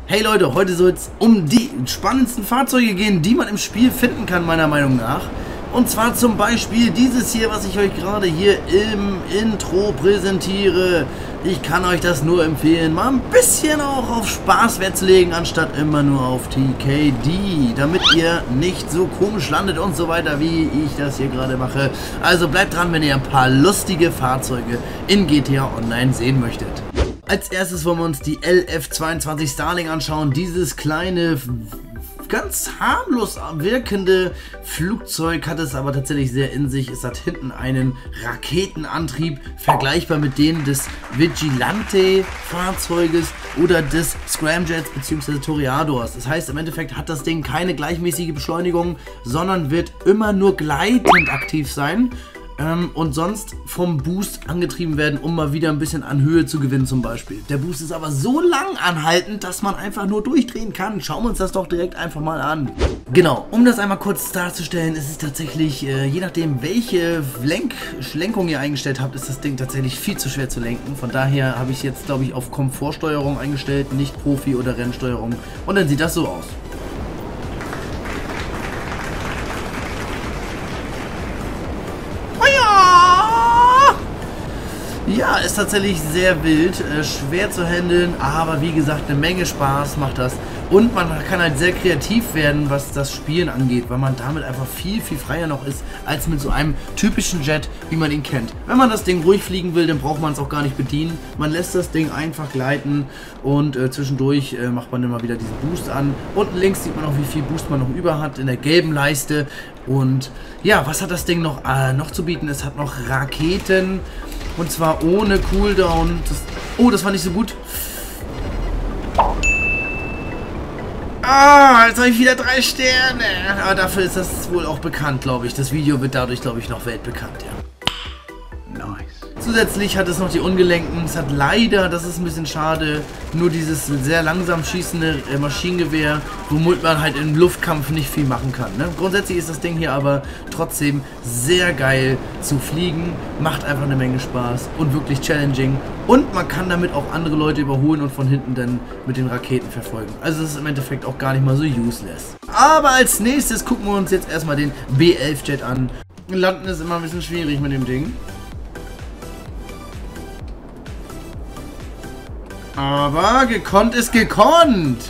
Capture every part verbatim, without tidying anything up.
Hey Leute, heute soll es um die spannendsten Fahrzeuge gehen, die man im Spiel finden kann, meiner Meinung nach. Und zwar zum Beispiel dieses hier, was ich euch gerade hier im Intro präsentiere. Ich kann euch das nur empfehlen, mal ein bisschen auch auf Spaß Wert zu legen, anstatt immer nur auf T K D, damit ihr nicht so komisch landet und so weiter, wie ich das hier gerade mache. Also bleibt dran, wenn ihr ein paar lustige Fahrzeuge in G T A Online sehen möchtet. Als erstes wollen wir uns die L F zweiundzwanzig Starling anschauen. Dieses kleine, ganz harmlos wirkende Flugzeug hat es aber tatsächlich sehr in sich. Es hat hinten einen Raketenantrieb, vergleichbar mit dem des Vigilante-Fahrzeuges oder des Scramjets bzw. Toreadors. Das heißt, im Endeffekt hat das Ding keine gleichmäßige Beschleunigung, sondern wird immer nur gleitend aktiv sein. Ähm, und sonst vom Boost angetrieben werden, um mal wieder ein bisschen an Höhe zu gewinnen zum Beispiel. Der Boost ist aber so lang anhaltend, dass man einfach nur durchdrehen kann. Schauen wir uns das doch direkt einfach mal an. Genau, um das einmal kurz darzustellen, ist es tatsächlich, äh, je nachdem welche Lenk Lenkung ihr eingestellt habt, ist das Ding tatsächlich viel zu schwer zu lenken. Von daher habe ich jetzt, glaube ich, auf Komfortsteuerung eingestellt, nicht Profi- oder Rennsteuerung. Und dann sieht das so aus. Ja, ist tatsächlich sehr wild, äh, schwer zu handeln, aber wie gesagt, eine Menge Spaß macht das. Und man kann halt sehr kreativ werden, was das Spielen angeht, weil man damit einfach viel, viel freier noch ist, als mit so einem typischen Jet, wie man ihn kennt. Wenn man das Ding ruhig fliegen will, dann braucht man es auch gar nicht bedienen. Man lässt das Ding einfach gleiten und äh, zwischendurch äh, macht man immer wieder diesen Boost an. Unten links sieht man auch, wie viel Boost man noch über hat in der gelben Leiste. Und ja, was hat das Ding noch, äh, noch zu bieten? Es hat noch Raketen. Und zwar ohne Cooldown. Das, oh, das war nicht so gut. Ah, jetzt habe ich wieder drei Sterne. Aber dafür ist das wohl auch bekannt, glaube ich. Das Video wird dadurch, glaube ich, noch weltbekannt, ja. Nice. Zusätzlich hat es noch die Ungelenken. Es hat leider, das ist ein bisschen schade, nur dieses sehr langsam schießende äh, Maschinengewehr, womit man halt im Luftkampf nicht viel machen kann. Ne? Grundsätzlich ist das Ding hier aber trotzdem sehr geil zu fliegen, macht einfach eine Menge Spaß und wirklich challenging. Und man kann damit auch andere Leute überholen und von hinten dann mit den Raketen verfolgen. Also das ist im Endeffekt auch gar nicht mal so useless. Aber als nächstes gucken wir uns jetzt erstmal den B elf Jet an. Landen ist immer ein bisschen schwierig mit dem Ding. Aber gekonnt ist gekonnt.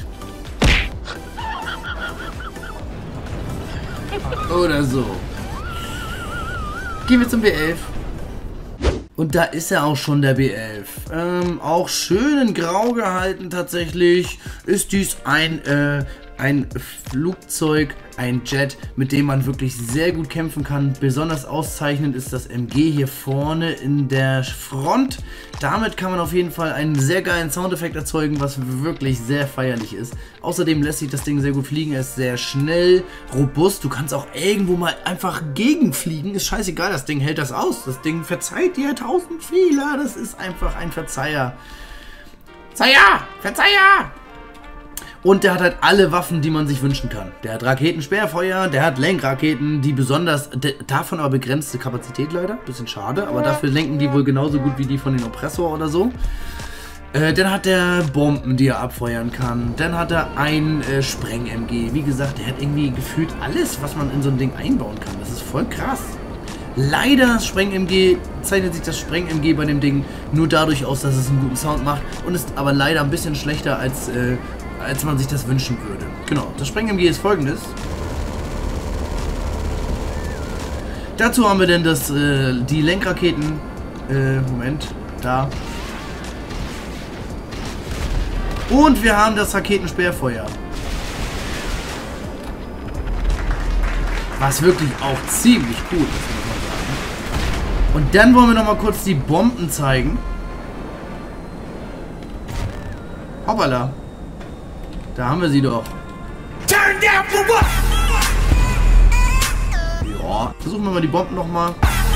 Oder so. Gehen wir zum B elf. Und da ist er auch schon, der B elf. Ähm, auch schön in Grau gehalten tatsächlich. Ist dies ein, äh, ein Flugzeug, ein Jet, mit dem man wirklich sehr gut kämpfen kann. Besonders auszeichnend ist das M G hier vorne in der Front. Damit kann man auf jeden Fall einen sehr geilen Soundeffekt erzeugen, was wirklich sehr feierlich ist. Außerdem lässt sich das Ding sehr gut fliegen. Er ist sehr schnell, robust. Du kannst auch irgendwo mal einfach gegenfliegen. Ist scheißegal, das Ding hält das aus. Das Ding verzeiht dir tausend Fehler. Das ist einfach ein Verzeiher. Verzeiher! Verzeiher! Und der hat halt alle Waffen, die man sich wünschen kann. Der hat Raketensperrfeuer, der hat Lenkraketen, die besonders, davon aber begrenzte Kapazität leider. Bisschen schade, aber dafür lenken die wohl genauso gut wie die von den Oppressor oder so. Äh, dann hat er Bomben, die er abfeuern kann. Dann hat er ein äh, Spreng-M G. Wie gesagt, der hat irgendwie gefühlt alles, was man in so ein Ding einbauen kann. Das ist voll krass. Leider Spreng-M G zeichnet sich das Spreng-M G bei dem Ding nur dadurch aus, dass es einen guten Sound macht und ist aber leider ein bisschen schlechter als... Äh, als man sich das wünschen würde. Genau, das Spreng-M G ist folgendes. Dazu haben wir denn das, äh, die Lenkraketen, äh, Moment, da. Und wir haben das Raketensperrfeuer. Was wirklich auch ziemlich cool ist, muss man sagen. Und dann wollen wir noch mal kurz die Bomben zeigen. Hoppala. Da haben wir sie doch. Turn down for what? Ja, versuchen wir mal die Bomben nochmal.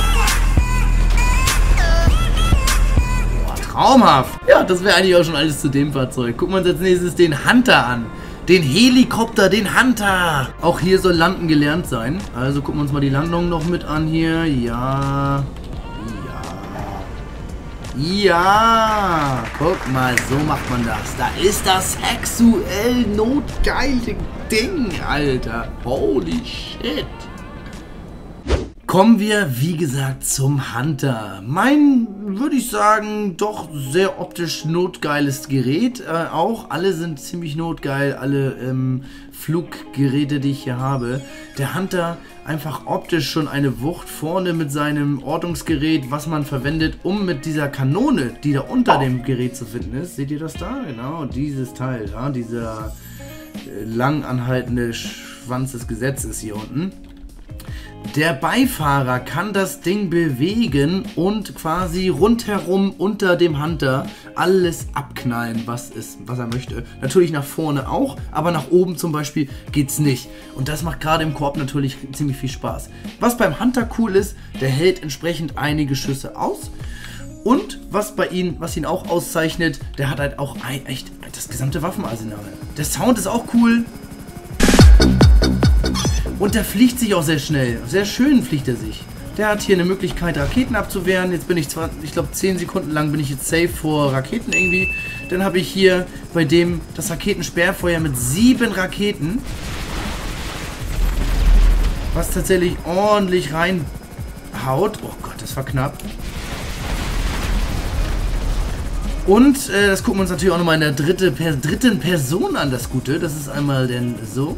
Boah, traumhaft. Ja, das wäre eigentlich auch schon alles zu dem Fahrzeug. Gucken wir uns als nächstes den Hunter an. Den Helikopter, den Hunter. Auch hier soll Landen gelernt sein. Also gucken wir uns mal die Landung noch mit an hier. Ja. Ja, guck mal, so macht man das. Da ist das sexuell notgeile Ding, Alter. Holy shit. Kommen wir, wie gesagt, zum Hunter. Mein, würde ich sagen, doch sehr optisch notgeiles Gerät. Äh, auch, alle sind ziemlich notgeil, alle ähm, Fluggeräte, die ich hier habe. Der Hunter, einfach optisch schon eine Wucht vorne mit seinem Ortungsgerät, was man verwendet, um mit dieser Kanone, die da unter dem Gerät zu finden ist. Seht ihr das da? Genau, dieses Teil da, dieser äh, lang anhaltende Schwanz des Gesetzes hier unten. Der Beifahrer kann das Ding bewegen und quasi rundherum unter dem Hunter alles abknallen, was, ist, was er möchte. Natürlich nach vorne auch, aber nach oben zum Beispiel geht's nicht. Und das macht gerade im Koop natürlich ziemlich viel Spaß. Was beim Hunter cool ist, der hält entsprechend einige Schüsse aus. Und was bei ihm, was ihn auch auszeichnet, der hat halt auch ein, echt das gesamte Waffenarsenal. Der Sound ist auch cool. Und der fliegt sich auch sehr schnell. Sehr schön fliegt er sich. Der hat hier eine Möglichkeit, Raketen abzuwehren. Jetzt bin ich zwar, ich glaube, zehn Sekunden lang bin ich jetzt safe vor Raketen irgendwie. Dann habe ich hier bei dem das Raketensperrfeuer mit sieben Raketen. Was tatsächlich ordentlich reinhaut. Oh Gott, das war knapp. Und äh, das gucken wir uns natürlich auch nochmal in der dritte, per, dritten Person an, das Gute. Das ist einmal denn so.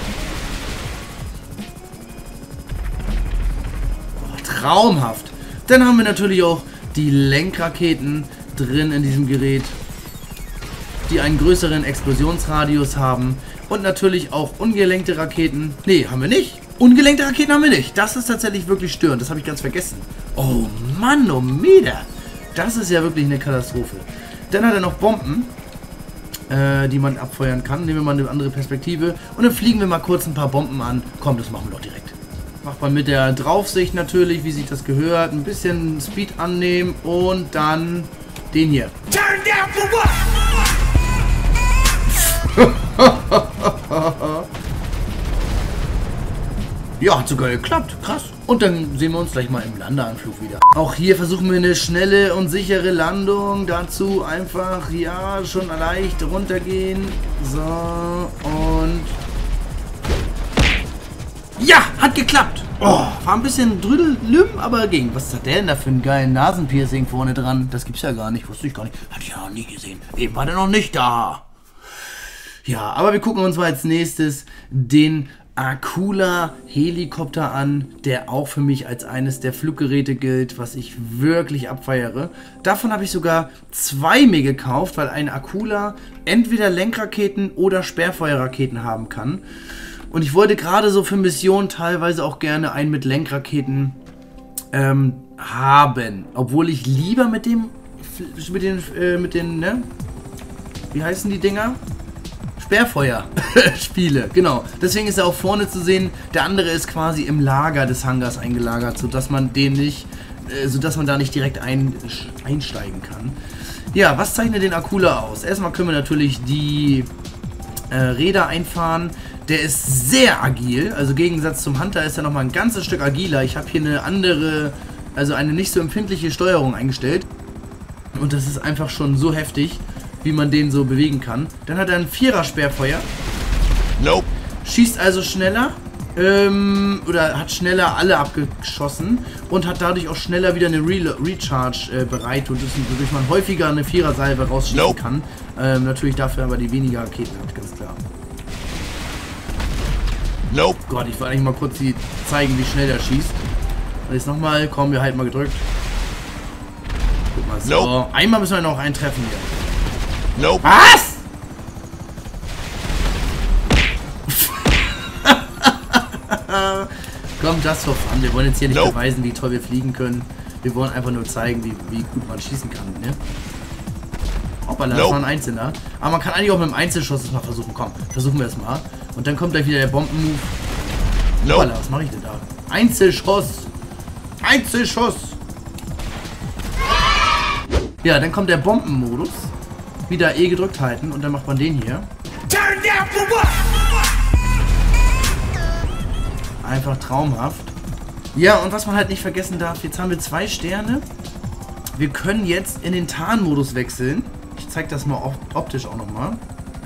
Traumhaft. Dann haben wir natürlich auch die Lenkraketen drin in diesem Gerät, die einen größeren Explosionsradius haben. Und natürlich auch ungelenkte Raketen. Ne, haben wir nicht. Ungelenkte Raketen haben wir nicht. Das ist tatsächlich wirklich störend. Das habe ich ganz vergessen. Oh Mann, oh Meter. Das ist ja wirklich eine Katastrophe. Dann hat er noch Bomben, äh, die man abfeuern kann. Nehmen wir mal eine andere Perspektive. Und dann fliegen wir mal kurz ein paar Bomben an. Komm, das machen wir doch direkt. Macht man mit der Draufsicht natürlich, wie sich das gehört. Ein bisschen Speed annehmen und dann den hier. Turn down for what? Ja, hat sogar geklappt. Krass. Und dann sehen wir uns gleich mal im Landeanflug wieder. Auch hier versuchen wir eine schnelle und sichere Landung. Dazu einfach, ja, schon leicht runtergehen. So, und... Ja, hat geklappt. Oh, war ein bisschen drüdelüm, aber ging. Was hat der denn da für einen geilen Nasenpiercing vorne dran? Das gibt's ja gar nicht, wusste ich gar nicht. Hatte ich ja noch nie gesehen. Eben war der noch nicht da. Ja, aber wir gucken uns mal als nächstes den Akula Helikopter an, der auch für mich als eines der Fluggeräte gilt, was ich wirklich abfeiere. Davon habe ich sogar zwei mir gekauft, weil ein Akula entweder Lenkraketen oder Sperrfeuerraketen haben kann. Und ich wollte gerade so für Missionen teilweise auch gerne einen mit Lenkraketen ähm, haben. Obwohl ich lieber mit dem, mit den, äh, mit den, ne? Wie heißen die Dinger? Sperrfeuer spiele, genau. Deswegen ist er auch vorne zu sehen. Der andere ist quasi im Lager des Hangars eingelagert, sodass man den nicht, äh, sodass man da nicht direkt ein, einsteigen kann. Ja, was zeichnet den Akula aus? Erstmal können wir natürlich die äh, Räder einfahren. Der ist sehr agil, also im Gegensatz zum Hunter ist er nochmal ein ganzes Stück agiler. Ich habe hier eine andere, also eine nicht so empfindliche Steuerung eingestellt. Und das ist einfach schon so heftig, wie man den so bewegen kann. Dann hat er ein Vierer-Sperrfeuer. Nope. Schießt also schneller, ähm, oder hat schneller alle abgeschossen und hat dadurch auch schneller wieder eine Re Recharge äh, bereit, und wodurch man häufiger eine Vierer-Salve rausschießen nope. kann. Ähm, natürlich dafür aber die weniger Raketen hat, ganz klar. Nope. Gott, ich wollte eigentlich mal kurz die zeigen, wie schnell der schießt. Und jetzt nochmal, kommen wir halt mal gedrückt. Guck mal, so. Nope. Einmal müssen wir noch einen treffen hier. Nope. Was? Komm, just for fun. Wir wollen jetzt hier nicht nope. beweisen, wie toll wir fliegen können. Wir wollen einfach nur zeigen, wie, wie gut man schießen kann, ne? Hoppala, das war ein Einzelner. Aber man kann eigentlich auch mit dem Einzelschuss das mal versuchen. Komm, versuchen wir es mal. Und dann kommt gleich wieder der Bombenmove. Nope. Hoppala, was mache ich denn da? Einzelschuss! Einzelschuss! Ja, dann kommt der Bombenmodus. Wieder E gedrückt halten und dann macht man den hier. Einfach traumhaft. Ja, und was man halt nicht vergessen darf, jetzt haben wir zwei Sterne. wir können jetzt in den Tarnmodus wechseln. Ich zeige das mal optisch auch nochmal.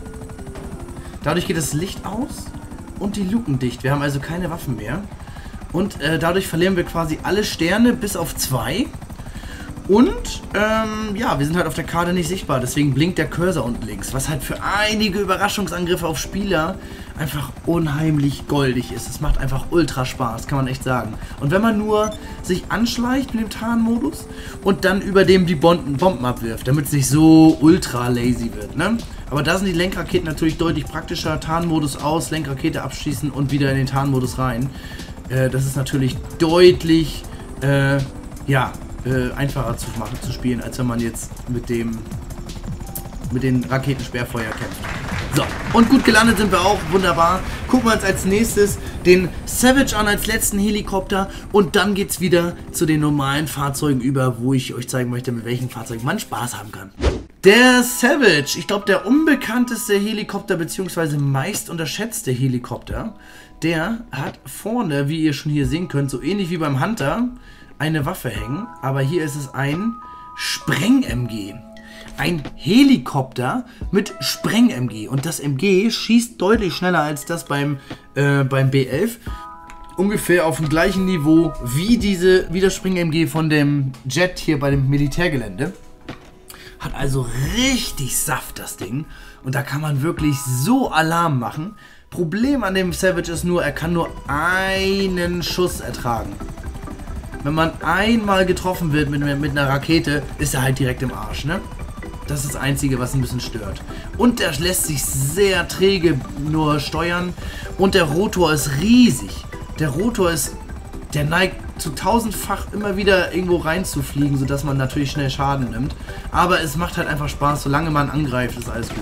Dadurch geht das Licht aus und die Luken dicht. Wir haben also keine Waffen mehr. Und äh, dadurch verlieren wir quasi alle Sterne bis auf zwei. Und, ähm, ja, wir sind halt auf der Karte nicht sichtbar, deswegen blinkt der Cursor unten links, was halt für einige Überraschungsangriffe auf Spieler einfach unheimlich goldig ist. Es macht einfach ultra Spaß, kann man echt sagen. Und wenn man nur sich anschleicht mit dem Tarnmodus und dann über dem die Bomben, Bomben abwirft, damit es nicht so ultra lazy wird, ne? Aber da sind die Lenkraketen natürlich deutlich praktischer. Tarnmodus aus, Lenkrakete abschießen und wieder in den Tarnmodus rein. Äh, das ist natürlich deutlich, äh, ja... Äh, einfacher zu machen, zu spielen, als wenn man jetzt mit dem mit den Raketensperrfeuer kämpft. So, und gut gelandet sind wir auch, wunderbar. Gucken wir uns als nächstes den Savage an als letzten Helikopter und dann geht es wieder zu den normalen Fahrzeugen über, wo ich euch zeigen möchte, mit welchen Fahrzeugen man Spaß haben kann. Der Savage, ich glaube der unbekannteste Helikopter bzw. meist unterschätzte Helikopter, der hat vorne, wie ihr schon hier sehen könnt, so ähnlich wie beim Hunter, eine Waffe hängen, aber hier ist es ein Spreng-M G. Ein Helikopter mit Spreng-M G. Und das M G schießt deutlich schneller als das beim, äh, beim B elf. Ungefähr auf dem gleichen Niveau wie, diese, wie das Spreng-M G von dem Jet hier bei dem Militärgelände. Hat also richtig Saft, das Ding. Und da kann man wirklich so Alarm machen. Problem an dem Savage ist nur, er kann nur einen Schuss ertragen. Wenn man einmal getroffen wird mit, mit einer Rakete, ist er halt direkt im Arsch, ne? Das ist das Einzige, was ein bisschen stört. Und der lässt sich sehr träge nur steuern. Und der Rotor ist riesig. Der Rotor ist, der neigt zu tausendfach immer wieder irgendwo reinzufliegen, sodass man natürlich schnell Schaden nimmt. Aber es macht halt einfach Spaß, solange man angreift, ist alles gut.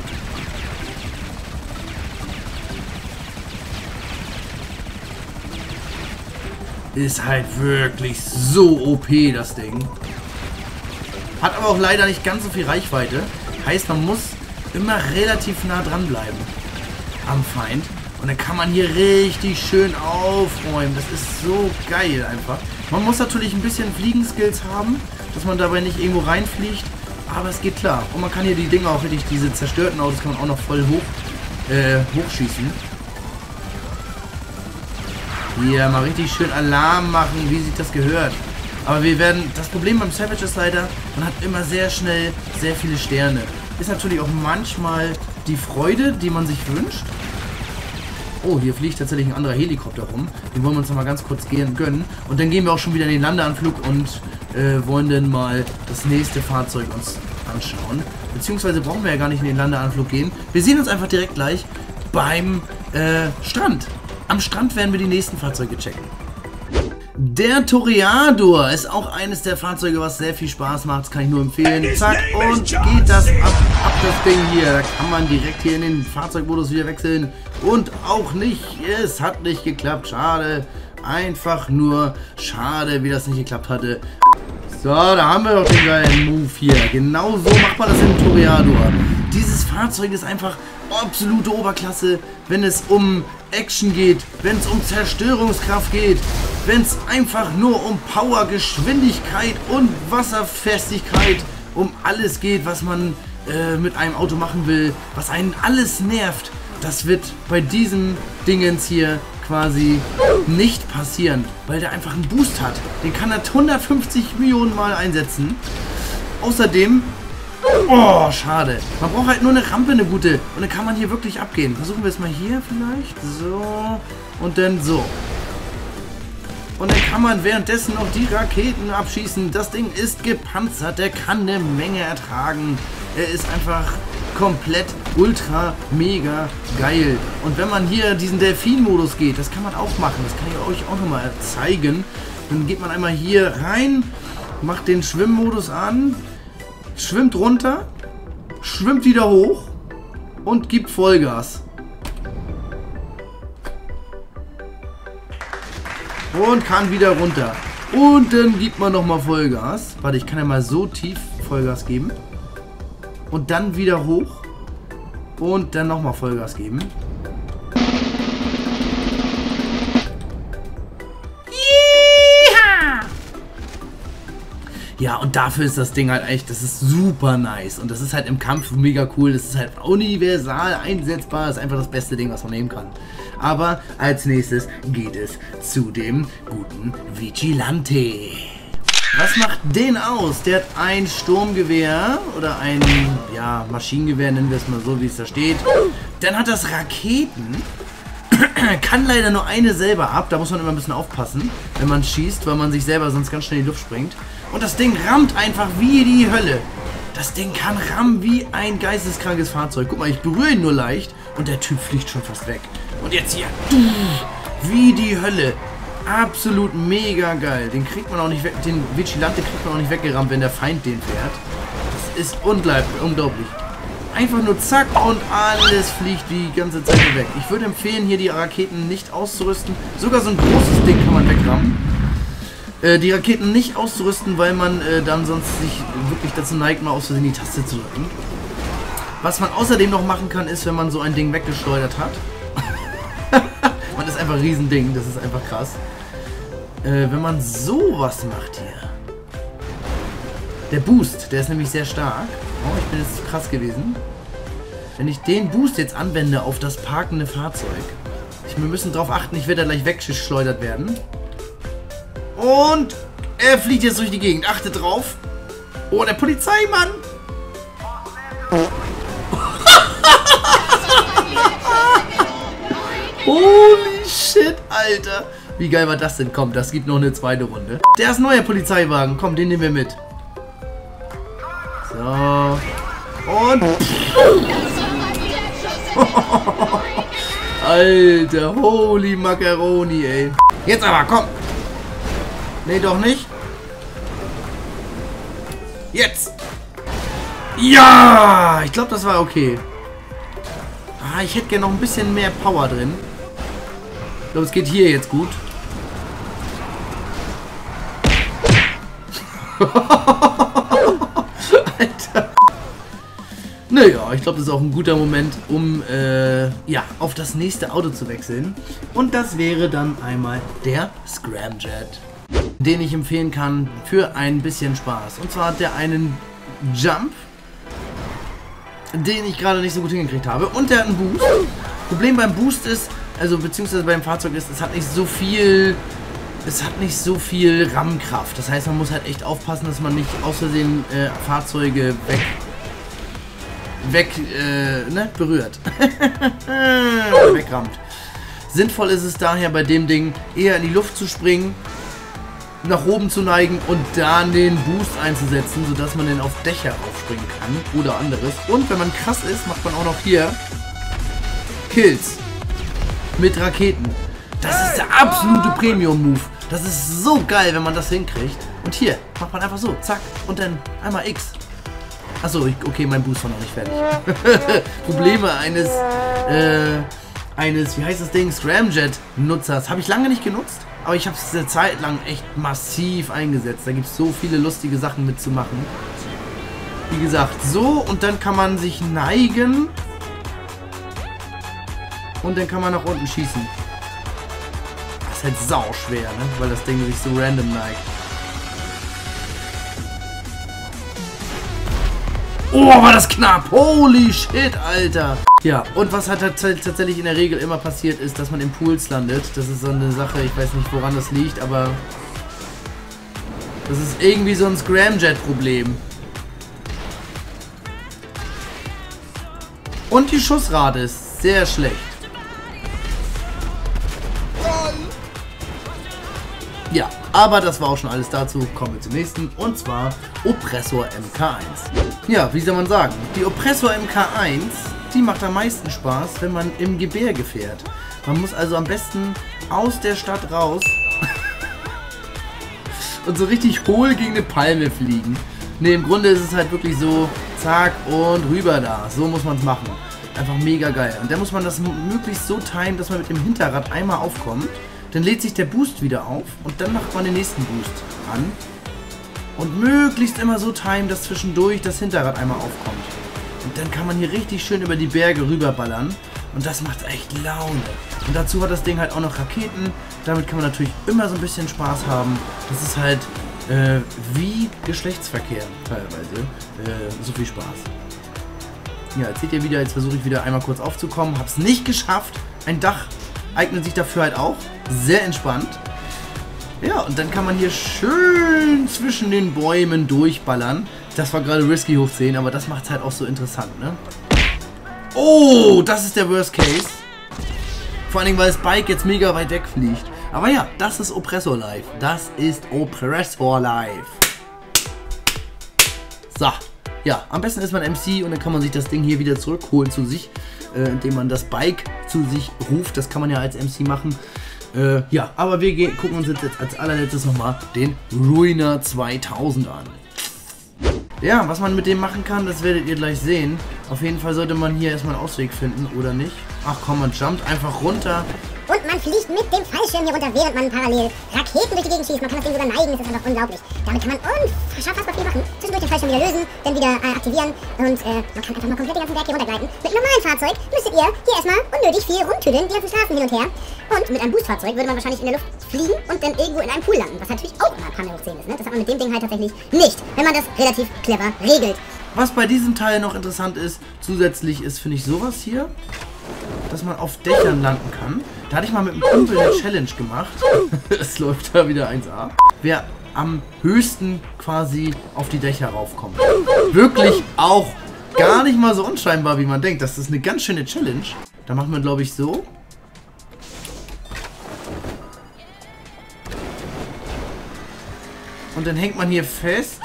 Ist halt wirklich so O P, das Ding. Hat aber auch leider nicht ganz so viel Reichweite. Heißt, man muss immer relativ nah dran bleiben am Feind. Und dann kann man hier richtig schön aufräumen. Das ist so geil einfach. Man muss natürlich ein bisschen Fliegenskills haben, dass man dabei nicht irgendwo reinfliegt. Aber es geht klar. Und man kann hier die Dinger auch richtig, diese zerstörten Autos kann man auch noch voll hoch, äh, hochschießen. Hier mal richtig schön Alarm machen, wie sich das gehört. Aber wir werden, das Problem beim Savage ist leider, man hat immer sehr schnell sehr viele Sterne. Ist natürlich auch manchmal die Freude, die man sich wünscht. Oh, hier fliegt tatsächlich ein anderer Helikopter rum. Den wollen wir uns noch mal ganz kurz gehen, gönnen. Und dann gehen wir auch schon wieder in den Landeanflug und äh, wollen dann mal das nächste Fahrzeug uns anschauen. Beziehungsweise brauchen wir ja gar nicht in den Landeanflug gehen. Wir sehen uns einfach direkt gleich beim äh, Strand. Am Strand werden wir die nächsten Fahrzeuge checken. Der Toreador ist auch eines der Fahrzeuge, was sehr viel Spaß macht. Das kann ich nur empfehlen. Zack, und geht das ab, ab das Ding hier. Da kann man direkt hier in den Fahrzeugmodus wieder wechseln. Und auch nicht, es hat nicht geklappt. Schade. Einfach nur schade, wie das nicht geklappt hatte. So, da haben wir doch den geilen Move hier. Genau so macht man das im Toreador. Dieses Fahrzeug ist einfach absolute Oberklasse, wenn es um Action geht, wenn es um Zerstörungskraft geht, wenn es einfach nur um Power, Geschwindigkeit und Wasserfestigkeit, um alles geht, was man äh, mit einem Auto machen will, was einen alles nervt. Das wird bei diesen Dingens hier quasi nicht passieren, weil der einfach einen Boost hat. Den kann er hundertfünfzig Millionen Mal einsetzen. Außerdem, oh, schade. Man braucht halt nur eine Rampe, eine gute. Und dann kann man hier wirklich abgehen. Versuchen wir es mal hier vielleicht. So. Und dann so. Und dann kann man währenddessen noch die Raketen abschießen. Das Ding ist gepanzert. Der kann eine Menge ertragen. Er ist einfach komplett ultra mega geil. Und wenn man hier diesen Delfin-Modus geht, das kann man auch machen. Das kann ich euch auch nochmal zeigen. Dann geht man einmal hier rein, macht den Schwimmmodus an, schwimmt runter, schwimmt wieder hoch und gibt Vollgas. Und kann wieder runter. Und dann gibt man nochmal Vollgas. Warte, ich kann ja mal so tief Vollgas geben. Und dann wieder hoch. Und dann nochmal Vollgas geben. Ja, und dafür ist das Ding halt echt, das ist super nice. Und das ist halt im Kampf mega cool. Das ist halt universal einsetzbar. Das ist einfach das beste Ding, was man nehmen kann. Aber als nächstes geht es zu dem guten Vigilante. Was macht den aus? Der hat ein Sturmgewehr oder ein, ja, Maschinengewehr, nennen wir es mal so, wie es da steht. Dann hat das Raketen. Kann leider nur eine selber ab. Da muss man immer ein bisschen aufpassen, wenn man schießt, weil man sich selber sonst ganz schnell in die Luft springt. Und das Ding rammt einfach wie die Hölle. Das Ding kann rammen wie ein geisteskrankes Fahrzeug. Guck mal, ich berühre ihn nur leicht und der Typ fliegt schon fast weg. Und jetzt hier. Wie die Hölle. Absolut mega geil. Den kriegt man auch nicht weg. Den Vigilante kriegt man auch nicht weggerammt, wenn der Feind den fährt. Das ist unglaublich. Einfach nur zack und alles fliegt die ganze Zeit weg. Ich würde empfehlen, hier die Raketen nicht auszurüsten. Sogar so ein großes Ding kann man wegrammen. Äh, die Raketen nicht auszurüsten, weil man äh, dann sonst sich wirklich dazu neigt, mal aus Versehen die Taste zu drücken. Was man außerdem noch machen kann, ist, wenn man so ein Ding weggeschleudert hat. Man ist einfach ein Riesending, das ist einfach krass. Äh, wenn man sowas macht hier. Der Boost, der ist nämlich sehr stark. Oh, ich bin jetzt zu krass gewesen. Wenn ich den Boost jetzt anwende auf das parkende Fahrzeug. Ich, wir müssen darauf achten, ich werde da gleich weggeschleudert werden. Und er fliegt jetzt durch die Gegend. Achte drauf. Oh, der Polizeimann. Holy shit, Alter. Wie geil war das denn? Komm, das gibt noch eine zweite Runde. Der ist ein neuer Polizeiwagen. Komm, den nehmen wir mit. So. Und... Alter, holy Macaroni, ey. Jetzt aber, komm. Nee, doch nicht. Jetzt. Ja, ich glaube, das war okay. Ah, ich hätte gerne noch ein bisschen mehr Power drin. Ich glaube, es geht hier jetzt gut. Alter. Naja, ich glaube, das ist auch ein guter Moment, um äh, ja, auf das nächste Auto zu wechseln. Und das wäre dann einmal der Scramjet, den ich empfehlen kann für ein bisschen Spaß. Und zwar hat der einen Jump, den ich gerade nicht so gut hingekriegt habe. Und der hat einen Boost. Problem beim Boost ist, also beziehungsweise beim Fahrzeug ist, es hat nicht so viel... Es hat nicht so viel Rammkraft. Das heißt, man muss halt echt aufpassen, dass man nicht aus Versehen äh, Fahrzeuge weg... weg, äh, ne, berührt. Oder wegrammt. Sinnvoll ist es daher bei dem Ding, eher in die Luft zu springen, nach oben zu neigen und dann den Boost einzusetzen, sodass man dann auf Dächer aufspringen kann oder anderes. Und wenn man krass ist, macht man auch noch hier Kills mit Raketen. Das ist der absolute Premium-Move. Das ist so geil, wenn man das hinkriegt. Und hier macht man einfach so, zack, und dann einmal X. Achso, okay, mein Boost war noch nicht fertig. Probleme eines, äh, eines, wie heißt das Ding, Scramjet-Nutzers. Habe ich lange nicht genutzt, aber ich habe es eine Zeit lang echt massiv eingesetzt. Da gibt es so viele lustige Sachen mitzumachen. Wie gesagt, so und dann kann man sich neigen. Und dann kann man nach unten schießen. Das ist halt sau schwer, ne? Weil das Ding sich so random neigt. Oh, war das knapp. Holy shit, Alter. Ja, und was halt tatsächlich in der Regel immer passiert ist, dass man in Pools landet. Das ist so eine Sache, ich weiß nicht, woran das liegt, aber das ist irgendwie so ein Scramjet-Problem. Und die Schussrate ist sehr schlecht. Ja, aber das war auch schon alles dazu. Kommen wir zum nächsten. Und zwar Oppressor M K eins. Ja, wie soll man sagen? Die Oppressor M K eins, die macht am meisten Spaß, wenn man im Gebirge fährt. Man muss also am besten aus der Stadt raus und so richtig hohl gegen eine Palme fliegen. Ne, im Grunde ist es halt wirklich so, zack und rüber da. So muss man es machen. Einfach mega geil. Und dann muss man das möglichst so timen, dass man mit dem Hinterrad einmal aufkommt. Dann lädt sich der Boost wieder auf und dann macht man den nächsten Boost an. Und möglichst immer so timen, dass zwischendurch das Hinterrad einmal aufkommt. Und dann kann man hier richtig schön über die Berge rüberballern. Und das macht echt Laune. Und dazu hat das Ding halt auch noch Raketen. Damit kann man natürlich immer so ein bisschen Spaß haben. Das ist halt äh, wie Geschlechtsverkehr teilweise. Äh, so viel Spaß. Ja, jetzt seht ihr wieder, jetzt versuche ich wieder einmal kurz aufzukommen. Hab's nicht geschafft. Ein Dach eignet sich dafür halt auch. Sehr entspannt. Ja, und dann kann man hier schön zwischen den Bäumen durchballern. Das war gerade risky hoch zehn, aber das macht es halt auch so interessant, ne? Oh, das ist der Worst Case. Vor allen Dingen, weil das Bike jetzt mega weit weg fliegt. Aber ja, das ist Oppressor Life. Das ist Oppressor Life. So. Ja, am besten ist man M C und dann kann man sich das Ding hier wieder zurückholen zu sich, äh, indem man das Bike zu sich ruft. Das kann man ja als M C machen. Äh, ja, aber wir gehen, gucken uns jetzt als allerletztes nochmal den Ruiner zweitausend an. Ja, was man mit dem machen kann, das werdet ihr gleich sehen. Auf jeden Fall sollte man hier erstmal einen Ausweg finden, oder nicht? Ach komm, man jumpt einfach runter. Und man fliegt mit dem Fallschirm hier runter, während man parallel Raketen durch die Gegend schießt. Man kann das Ding sogar neigen, das ist einfach unglaublich. Damit kann man unfassbar viel machen. Zwischendurch den Fallschirm wieder lösen, dann wieder äh, aktivieren. Und äh, man kann einfach mal komplett den ganzen Berg hier runtergleiten. Mit einem normalen Fahrzeug müsstet ihr hier erstmal unnötig viel rumtüdeln, die ganzen Straßen hin und her. Und mit einem Boostfahrzeug würde man wahrscheinlich in der Luft fliegen und dann irgendwo in einem Pool landen. Was natürlich auch immer Panne hoch zehn ist, ne? Das hat man mit dem Ding halt tatsächlich nicht, wenn man das relativ clever regelt. Was bei diesem Teil noch interessant ist, zusätzlich ist, finde ich, sowas hier, dass man auf Dächern landen kann. Da hatte ich mal mit einem Kumpel eine Challenge gemacht. Es läuft da wieder eins a. Wer am höchsten quasi auf die Dächer raufkommt. Wirklich auch gar nicht mal so unscheinbar, wie man denkt. Das ist eine ganz schöne Challenge. Da macht man, glaube ich, so. Und dann hängt man hier fest.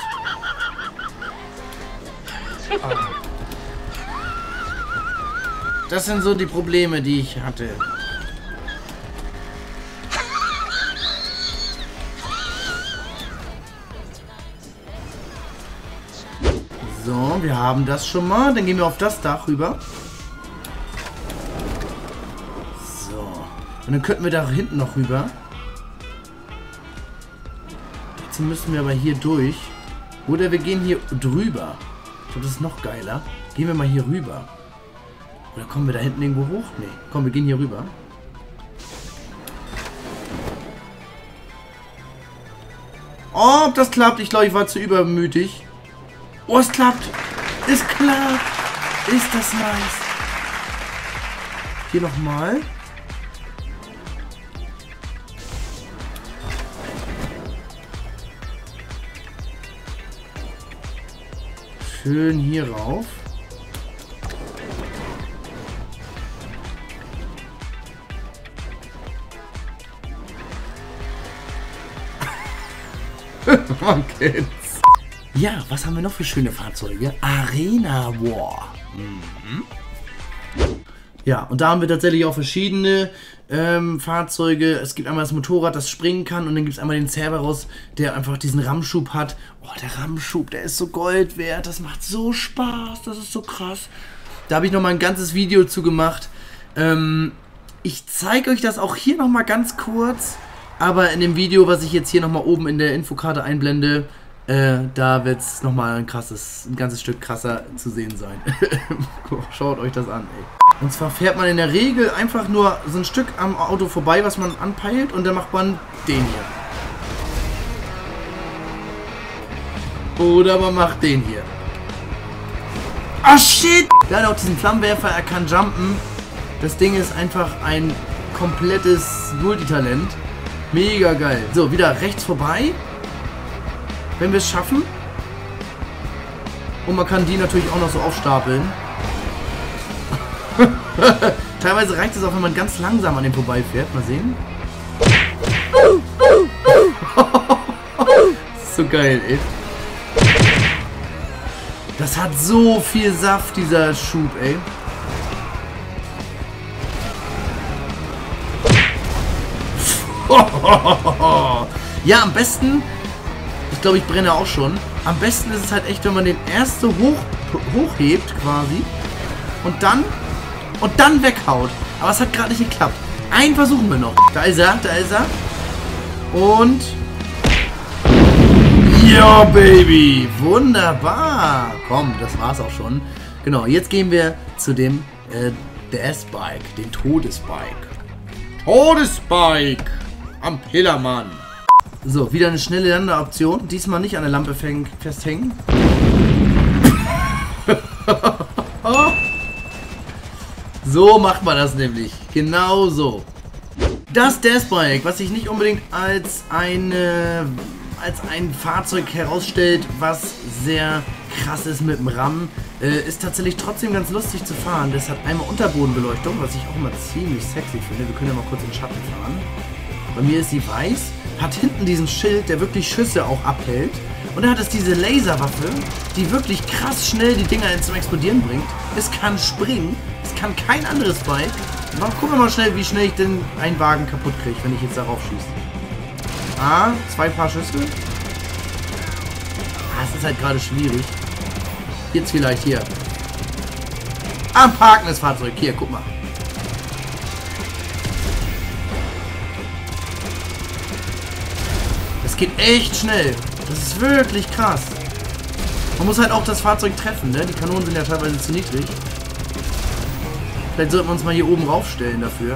Das sind so die Probleme, die ich hatte. So, wir haben das schon mal. Dann gehen wir auf das Dach rüber. So. Und dann könnten wir da hinten noch rüber. Jetzt müssen wir aber hier durch. Oder wir gehen hier drüber. Ich glaube, das ist noch geiler. Gehen wir mal hier rüber. Oder kommen wir da hinten irgendwo hoch? Nee. Komm, wir gehen hier rüber. Oh, ob das klappt? Ich glaube, ich war zu übermütig. Oh, es klappt. Es klappt. Ist das nice. Hier nochmal. Schön hier rauf. Man kennt's. Ja, was haben wir noch für schöne Fahrzeuge? Arena War. Mhm. Ja, und da haben wir tatsächlich auch verschiedene ähm, Fahrzeuge. Es gibt einmal das Motorrad, das springen kann, und dann gibt es einmal den Cerberus, der einfach diesen Rammschub hat. Oh, der Rammschub, der ist so Gold wert. Das macht so Spaß, das ist so krass. Da habe ich nochmal ein ganzes Video zu gemacht. Ähm, ich zeige euch das auch hier nochmal ganz kurz. Aber in dem Video, was ich jetzt hier nochmal oben in der Infokarte einblende, äh, da wird es nochmal ein krasses, ein ganzes Stück krasser zu sehen sein. Schaut euch das an, ey. Und zwar fährt man in der Regel einfach nur so ein Stück am Auto vorbei, was man anpeilt, und dann macht man den hier. Oder man macht den hier. Ah, shit! Der hat auch diesen Flammenwerfer, er kann jumpen. Das Ding ist einfach ein komplettes Multitalent. Mega geil. So, wieder rechts vorbei. Wenn wir es schaffen. Und man kann die natürlich auch noch so aufstapeln. Teilweise reicht es auch, wenn man ganz langsam an dem vorbeifährt. Mal sehen. Das ist so geil, ey. Das hat so viel Saft, dieser Schub, ey. Ja, am besten, ich glaube, ich brenne auch schon. Am besten ist es halt echt, wenn man den erste hoch, hochhebt quasi und dann und dann weghaut. Aber es hat gerade nicht geklappt. Einen versuchen wir noch. Da ist er, da ist er. Und ja, Baby, wunderbar. Komm, das war's auch schon. Genau, jetzt gehen wir zu dem äh, Death-Bike, dem Todesbike. Todesbike am Pillermann. So, wieder eine schnelle Landeoption. Diesmal nicht an der Lampe festhängen. So macht man das nämlich. Genau so. Das Deathbike, was sich nicht unbedingt als eine, als ein Fahrzeug herausstellt, was sehr krass ist mit dem RAM, äh, ist tatsächlich trotzdem ganz lustig zu fahren. Das hat einmal Unterbodenbeleuchtung, was ich auch immer ziemlich sexy finde. Wir können ja mal kurz in den Schatten fahren. Bei mir ist sie weiß, hat hinten diesen Schild, der wirklich Schüsse auch abhält. Und dann hat es diese Laserwaffe, die wirklich krass schnell die Dinger zum Explodieren bringt. Es kann springen, es kann kein anderes Bike. Mal gucken wir mal schnell, wie schnell ich denn einen Wagen kaputt kriege, wenn ich jetzt darauf schieße. Ah, zwei Paar Schüsse. Ah, es ist halt gerade schwierig. Jetzt vielleicht hier. Ah, ein parkendes Fahrzeug. Hier, guck mal. Es geht echt schnell. Das ist wirklich krass. Man muss halt auch das Fahrzeug treffen, ne? Die Kanonen sind ja teilweise zu niedrig. Vielleicht sollten wir uns mal hier oben raufstellen dafür.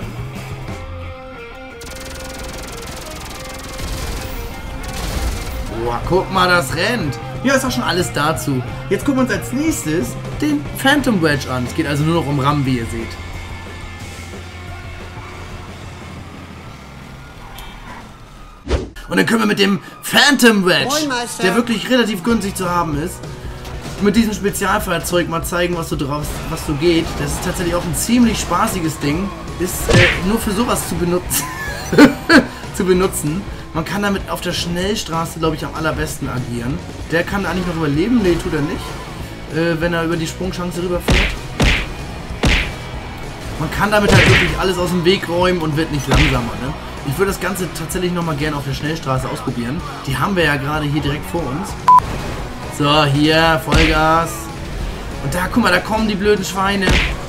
Boah, guck mal, das rennt. Ja, ist auch schon alles dazu. Jetzt gucken wir uns als nächstes den Phantom Wedge an. Es geht also nur noch um RAM, wie ihr seht. Und dann können wir mit dem Phantom Wedge, der wirklich relativ günstig zu haben ist, mit diesem Spezialfahrzeug mal zeigen, was so drauf, was so geht. Das ist tatsächlich auch ein ziemlich spaßiges Ding. Ist äh, nur für sowas zu benutzen. zu benutzen. Man kann damit auf der Schnellstraße, glaube ich, am allerbesten agieren. Der kann eigentlich noch überleben. Nee, tut er nicht. Äh, wenn er über die Sprungchance rüberfährt. Man kann damit halt wirklich alles aus dem Weg räumen und wird nicht langsamer, ne? Ich würde das Ganze tatsächlich nochmal gerne auf der Schnellstraße ausprobieren. Die haben wir ja gerade hier direkt vor uns. So, hier, Vollgas. Und da, guck mal, da kommen die blöden Schweine.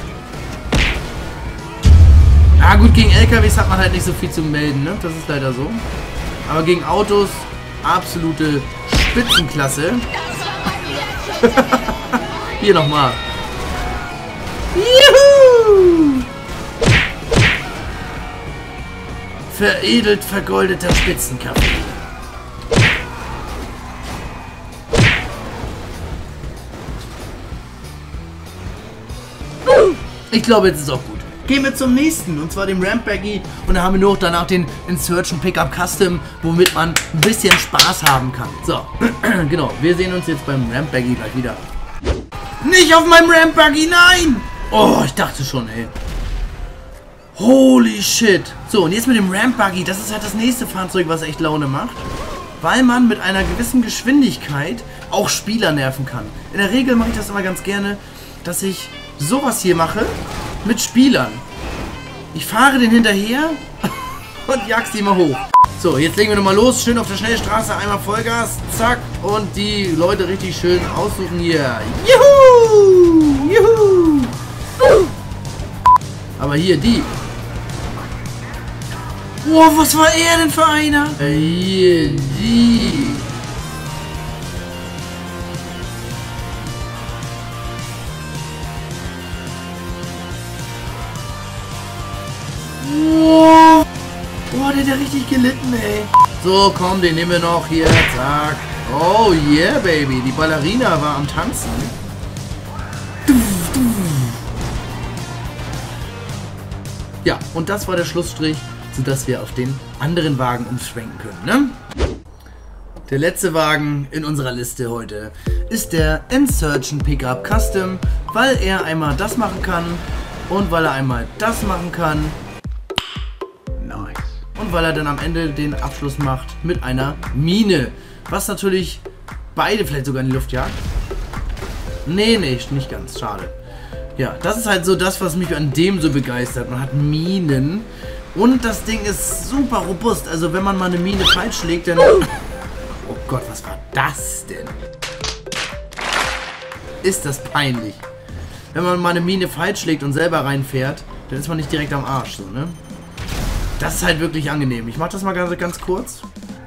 Ja gut, gegen L K Ws hat man halt nicht so viel zu melden, ne? Das ist leider so. Aber gegen Autos, absolute Spitzenklasse. Hier nochmal. Juhu! Veredelt vergoldeter Spitzenkaffee. Ich glaube, jetzt ist auch gut. Gehen wir zum nächsten, und zwar dem Ramp Baggy. Und da haben wir nur danach den Insurgent Pickup Custom, womit man ein bisschen Spaß haben kann. So, genau, wir sehen uns jetzt beim Ramp Baggy gleich wieder. Nicht auf meinem Ramp Baggy, nein! Oh, ich dachte schon, ey. Holy shit. So, und jetzt mit dem Ramp Buggy, das ist halt das nächste Fahrzeug, was echt Laune macht. Weil man mit einer gewissen Geschwindigkeit auch Spieler nerven kann. In der Regel mache ich das immer ganz gerne, dass ich sowas hier mache mit Spielern. Ich fahre den hinterher und jag sie mal hoch. So, jetzt legen wir nochmal los. Schön auf der Schnellstraße, einmal Vollgas, zack. Und die Leute richtig schön aussuchen hier. Juhu! Juhu! Aber hier, die. Wow, was war er denn für einer? Hier, die. Wow. Boah, der hat ja richtig gelitten, ey. So, komm, den nehmen wir noch hier. Zack. Oh yeah, Baby. Die Ballerina war am Tanzen. Ja, und das war der Schlussstrich, sodass wir auf den anderen Wagen umschwenken können, ne? Der letzte Wagen in unserer Liste heute ist der Insurgent Pickup Custom, weil er einmal das machen kann und weil er einmal das machen kann. Nice. Und weil er dann am Ende den Abschluss macht mit einer Mine, was natürlich beide vielleicht sogar in die Luft jagt. Nee, nee, nicht ganz, schade. Ja, das ist halt so das, was mich an dem so begeistert. Man hat Minen und das Ding ist super robust. Also wenn man mal eine Mine falsch schlägt, dann... Oh Gott, was war das denn? Ist das peinlich. Wenn man mal eine Mine falsch schlägt und selber reinfährt, dann ist man nicht direkt am Arsch, so, ne? Das ist halt wirklich angenehm. Ich mach das mal ganz, ganz kurz.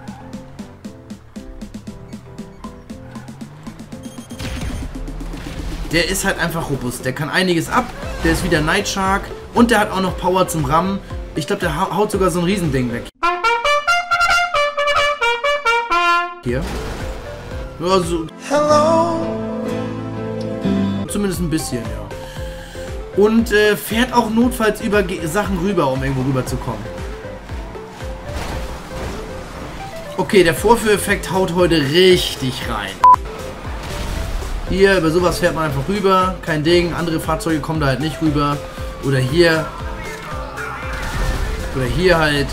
Der ist halt einfach robust. Der kann einiges ab. Der ist wieder Night Shark. Und der hat auch noch Power zum Rammen. Ich glaube, der haut sogar so ein Riesending weg. hier. Ja, so. Hello. Zumindest ein bisschen, ja. Und äh, fährt auch notfalls über Ge Sachen rüber, um irgendwo rüber zu kommen. Okay, der Vorführeffekt haut heute richtig rein. Hier, über sowas fährt man einfach rüber. Kein Ding. Andere Fahrzeuge kommen da halt nicht rüber. Oder hier. Oder hier halt.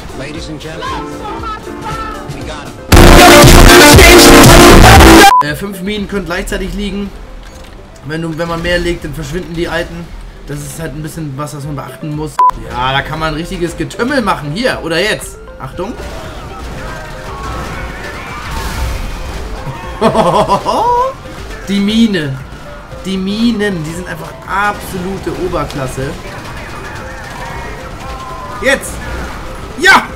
Äh, fünf Minen können gleichzeitig liegen. Wenn, du, wenn man mehr legt, dann verschwinden die alten. Das ist halt ein bisschen was, was man beachten muss. Ja, da kann man ein richtiges Getümmel machen. Hier, oder jetzt. Achtung. Die Mine. Die Minen, die sind einfach absolute Oberklasse. Jetzt. Ja.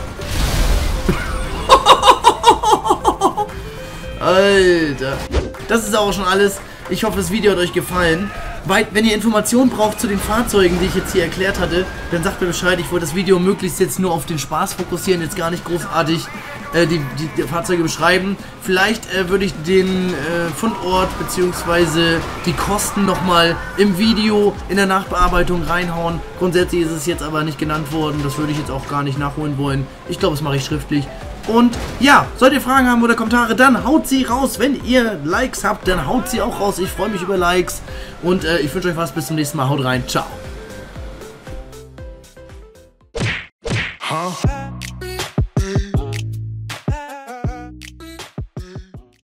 Alter. Das ist auch schon alles. Ich hoffe, das Video hat euch gefallen. Wenn ihr Informationen braucht zu den Fahrzeugen, die ich jetzt hier erklärt hatte, dann sagt mir Bescheid. Ich wollte das Video möglichst jetzt nur auf den Spaß fokussieren, jetzt gar nicht großartig äh, die, die, die Fahrzeuge beschreiben. Vielleicht äh, würde ich den äh, Fundort bzw. die Kosten nochmal im Video in der Nachbearbeitung reinhauen. Grundsätzlich ist es jetzt aber nicht genannt worden. Das würde ich jetzt auch gar nicht nachholen wollen. Ich glaube, das mache ich schriftlich. Und ja, sollt ihr Fragen haben oder Kommentare, dann haut sie raus. Wenn ihr Likes habt, dann haut sie auch raus. Ich freue mich über Likes. Und äh, ich wünsche euch was. Bis zum nächsten Mal. Haut rein. Ciao. Huh?